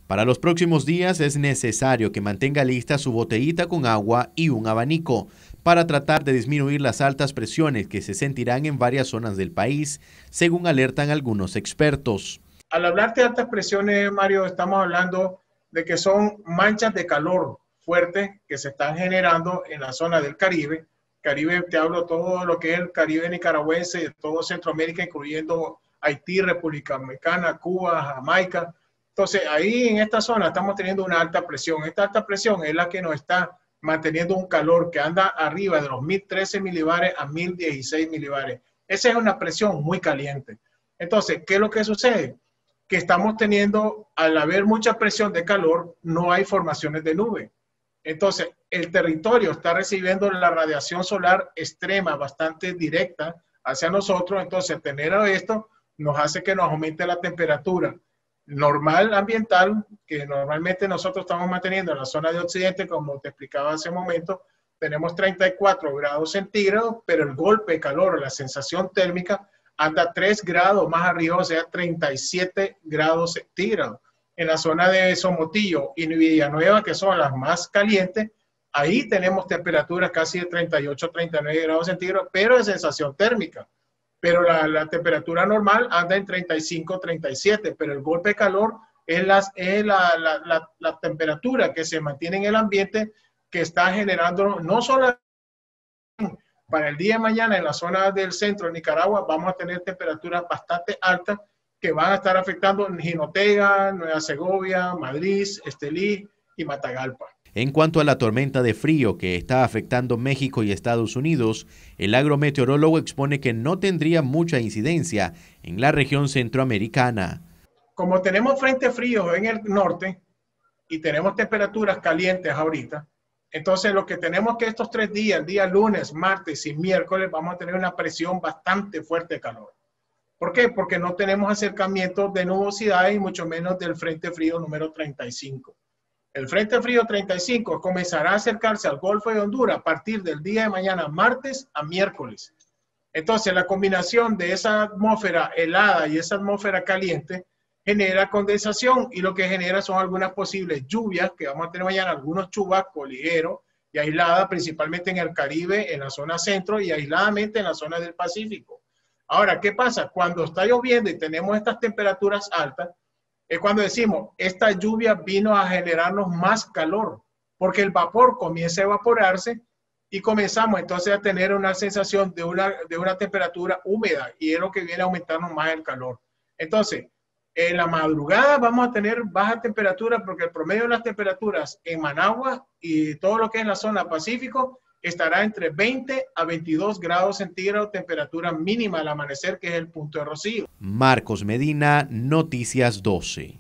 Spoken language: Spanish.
Para los próximos días es necesario que mantenga lista su botellita con agua y un abanico para tratar de disminuir las altas presiones que se sentirán en varias zonas del país, según alertan algunos expertos. Al hablar de altas presiones, Mario, estamos hablando de que son manchas de calor fuertes que se están generando en la zona del Caribe. Caribe, te hablo todo lo que es el Caribe nicaragüense, todo Centroamérica, incluyendo Haití, República Dominicana, Cuba, Jamaica. Entonces, ahí en esta zona estamos teniendo una alta presión. Esta alta presión es la que nos está manteniendo un calor que anda arriba de los 1013 milibares a 1016 milibares. Esa es una presión muy caliente. Entonces, ¿qué es lo que sucede? Que estamos teniendo, al haber mucha presión de calor, no hay formaciones de nube. Entonces, el territorio está recibiendo la radiación solar extrema, bastante directa hacia nosotros. Entonces, tener esto nos hace que nos aumente la temperatura normal ambiental, que normalmente nosotros estamos manteniendo en la zona de Occidente, como te explicaba hace un momento, tenemos 34 grados centígrados, pero el golpe de calor, la sensación térmica, anda 3 grados más arriba, o sea, 37 grados centígrados. En la zona de Somotillo y Villanueva, que son las más calientes, ahí tenemos temperaturas casi de 38, 39 grados centígrados, pero de sensación térmica. Pero la temperatura normal anda en 35, 37, pero el golpe de calor es la temperatura que se mantiene en el ambiente que está generando no solo para el día de mañana en la zona del centro de Nicaragua vamos a tener temperaturas bastante altas que van a estar afectando en Jinotega, Nueva Segovia, Madrid, Estelí y Matagalpa. En cuanto a la tormenta de frío que está afectando México y Estados Unidos, el agrometeorólogo expone que no tendría mucha incidencia en la región centroamericana. Como tenemos frente frío en el norte y tenemos temperaturas calientes ahorita, entonces lo que tenemos que estos 3 días, el día lunes, martes y miércoles, vamos a tener una presión bastante fuerte de calor. ¿Por qué? Porque no tenemos acercamiento de nubosidad y mucho menos del frente frío número 35. El frente frío 35 comenzará a acercarse al Golfo de Honduras a partir del día de mañana, martes a miércoles. Entonces, la combinación de esa atmósfera helada y esa atmósfera caliente genera condensación y lo que genera son algunas posibles lluvias que vamos a tener mañana, algunos chubascos ligeros y aisladas, principalmente en el Caribe, en la zona centro y aisladamente en la zona del Pacífico. Ahora, ¿qué pasa? Cuando está lloviendo y tenemos estas temperaturas altas, es cuando decimos, esta lluvia vino a generarnos más calor, porque el vapor comienza a evaporarse y comenzamos entonces a tener una sensación de una temperatura húmeda y es lo que viene a aumentarnos más el calor. Entonces, en la madrugada vamos a tener baja temperatura porque el promedio de las temperaturas en Managua y todo lo que es la zona Pacífico estará entre 20 a 22 grados centígrados, temperatura mínima al amanecer, que es el punto de rocío. Marcos Medina, Noticias 12.